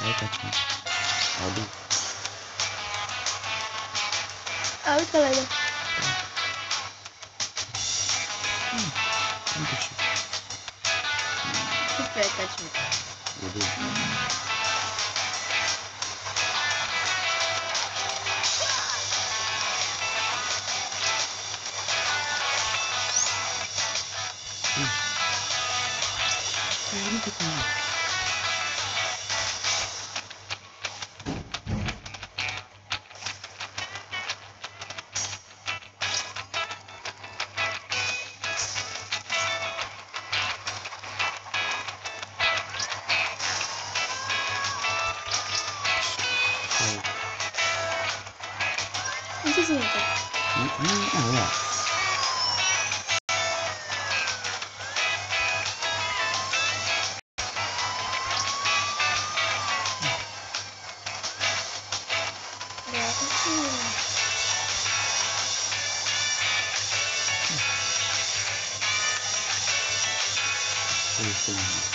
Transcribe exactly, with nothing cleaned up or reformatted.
Ayo kacang. Aduh. Out kalau ya. Hmm. Cantik sih. Super kacang. Waduh. Hmm. Kayaknya kita. Ini sih itu. Ini ini awal. Ada apa sih? Tuh, tuh.